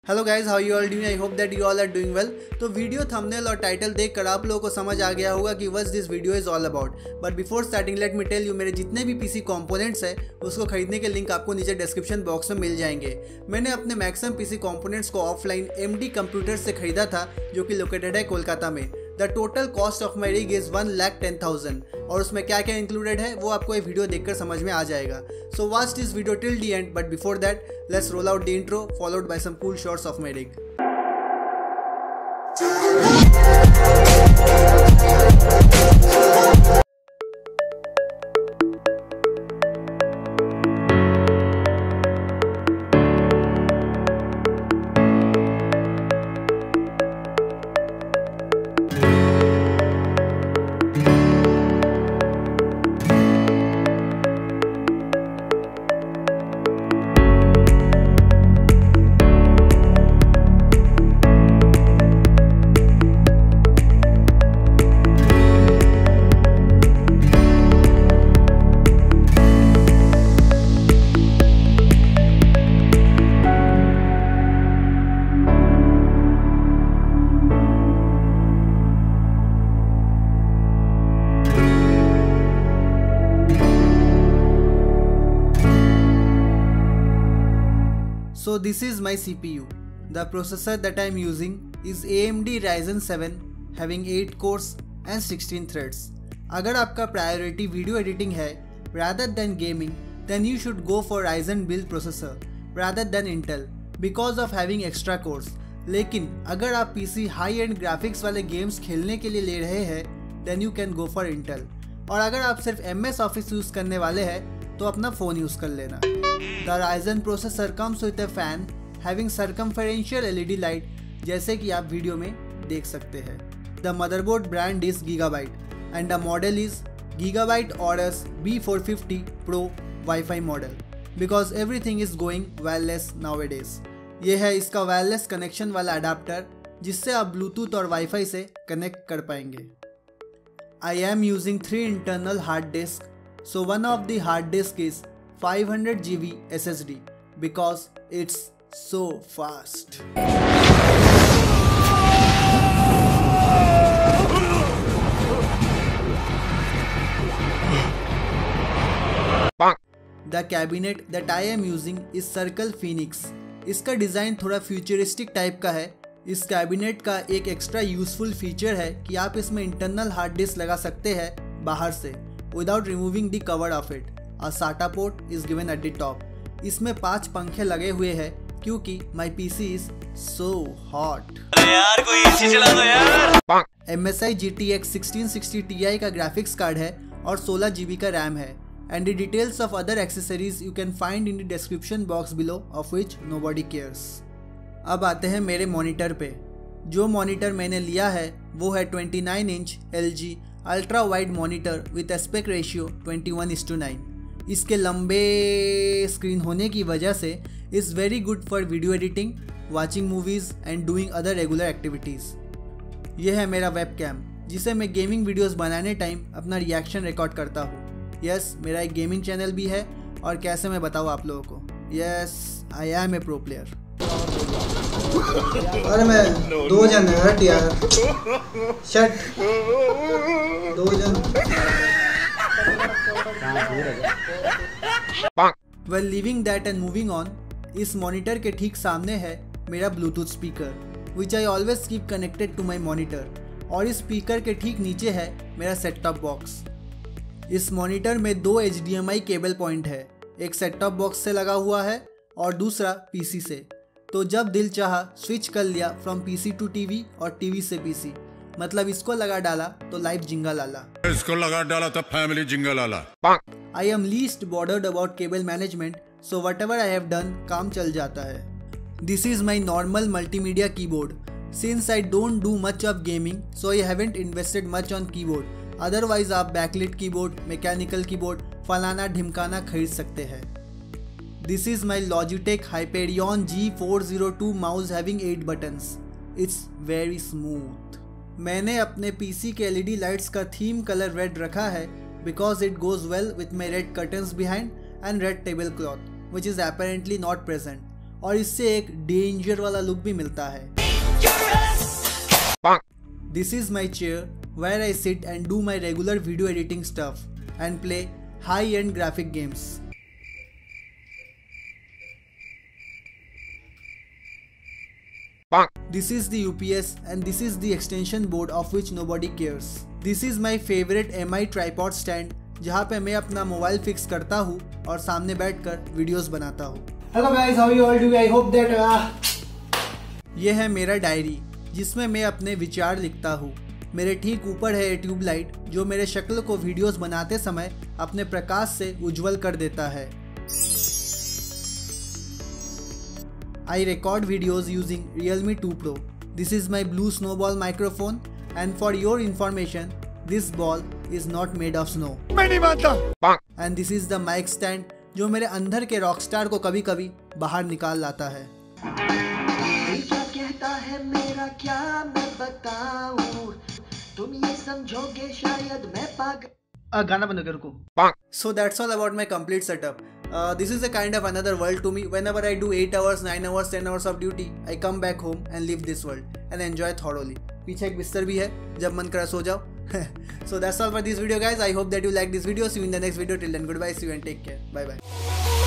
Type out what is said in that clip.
Hello guys, how you all doing? I hope that you all are doing well. तो video thumbnail और title देखकर आप लोगों को समझ आ गया होगा कि what this video is all about. But before starting let me tell you, मेरे जितने भी पीसी कंपोनेंट्स है उसको खरीदने के लिंक आपको नीचे डिस्क्रिप्शन बॉक्स में मिल जाएंगे। मैंने अपने मैक्सिमम पीसी कंपोनेंट्स को ऑफलाइन एमडी कंप्यूटर से खरीदा था, जो कि लोकेटेड है कोलकाता में। The total cost of my rig is 1,10,000 और उसमें क्या क्या इंक्लूडेड है वो आपको ये वीडियो देखकर समझ में आ जाएगा। So watch this video till the end, but before that let's roll out the intro followed by some cool shots of my rig. So this is my CPU. The processor that I am using is AMD Ryzen 7 having 8 cores and 16 threads. अगर आपका priority video editing है rather than gaming, then you should go for Ryzen build processor rather than Intel because of having extra cores. लेकिन अगर आप PC high end graphics वाले games खेलने के लिए ले रहे हैं then you can go for Intel. और अगर आप सिर्फ MS Office यूज़ करने वाले हैं तो अपना फ़ोन यूज़ कर लेना। The Ryzen processor comes with a fan having circumferential LED light, जैसे कि आप वीडियो में देख सकते हैं। The motherboard brand is Gigabyte and the model is Gigabyte Aorus B450 Pro Wi-Fi model because everything is going wireless nowadays. ये है इसका वायरलेस कनेक्शन वाला अडाप्टर जिससे आप ब्लूटूथ और वाईफाई से कनेक्ट कर पाएंगे। I am using 3 internal hard disks, so one of the hard disk is 500 GB SSD because it's so fast. The cabinet that I am using is Circle Phoenix. इसका design थोड़ा futuristic type का है। इस cabinet का एक extra useful feature है कि आप इसमें इंटरनल हार्ड डिस्क लगा सकते हैं बाहर से without removing the cover of it. A SATA port is given at the top. इसमें 5 पंखे लगे हुए हैं क्योंकि my PC is so hot. यार कोई एसी चला दो यार। MSI GTX 1660 Ti का ग्राफिक्स कार्ड है और 16 GB का रैम है। And the details of other accessories you can find in the description box below, of which nobody cares. अब आते हैं मेरे मॉनिटर पे। जो मॉनिटर मैंने लिया है वो है 29 inch LG ultra wide monitor with aspect ratio 21:9। इसके लंबे स्क्रीन होने की वजह से is very good for video editing, watching movies and doing other regular activities. यह है मेरा वेब कैम जिसे मैं गेमिंग वीडियोस बनाने टाइम अपना रिएक्शन रिकॉर्ड करता हूँ। यस, मेरा एक गेमिंग चैनल भी है और कैसे मैं बताऊँ आप लोगों को। Yes, I am a pro player. अरे मैं 2 जन है, हट यार, शट 2 जन। While leaving that and moving on, इस मॉनिटर के ठीक सामने है मेरा bluetooth speaker which I always keep connected to my monitor, और इस स्पीकर के ठीक नीचे है मेरा सेट टॉप बॉक्स। इस मॉनिटर में 2 HDMI केबल पॉइंट है, एक सेट टॉप बॉक्स से लगा हुआ है और दूसरा पीसी से। तो जब दिल चाहा स्विच कर लिया फ्रॉम पीसी टू टीवी और टीवी से पीसी। मतलब इसको लगा डाला तो लाइफ जिंगा लाला, इसको लगा डाला तो फैमिली जिंगा लाला। I am least bothered about cable management, so whatever I have done काम चल जाता है। This is my normal multimedia keyboard. Since I don't do much of gaming so I haven't invested much on keyboard. Otherwise आप backlit keyboard, mechanical keyboard, फलाना ढिमकाना खरीद सकते हैं। This is my Logitech Hyperion G402 mouse having 8 buttons. It's very smooth. मैंने अपने PC के LED lights का थीम कलर रेड रखा है because it goes well with my red curtains behind and red tablecloth, which is apparently not present. और इससे एक danger वाला लुक भी मिलता है। This is my chair where I sit and do my regular video editing stuff and play high-end graphic games. This is the UPS and this is the extension board of which nobody cares. This is my favorite MI tripod stand जहाँ पे मैं अपना mobile fix करता हूँ और सामने बैठकर videos बनाता हूँ। Hello guys, how you all doing? I hope that ये है मेरा डायरी जिसमें मैं अपने विचार लिखता हूँ। मेरे ठीक ऊपर है ट्यूबलाइट जो मेरे शक्ल को वीडियोस बनाते समय अपने प्रकाश से उज्जवल कर देता है। I record videos using Realme 2 Pro. This is my blue snowball microphone and for your information, this ball is not made of snow. मैं नहीं मानता। And this is the mic stand जो मेरे अंदर के रॉकस्टार को कभी कभी बाहर निकाल लाता है। क्या कहता है मेरा क्या मैं बताऊं, तुम ये समझोगे शायद मैं पागल। गाना बंद कर को। So that's all about my complete setup. This is a kind of another world to me. Whenever I do 8 hours, 9 hours, 10 hours of duty, I come back home and leave this world and enjoy thoroughly. पीछे एक बिस्तर भी है, जब मन करा सो जाओ। So that's all for this video guys. I hope that you like this video. See you in the next video. Till then, goodbye. See you and take care. Bye bye.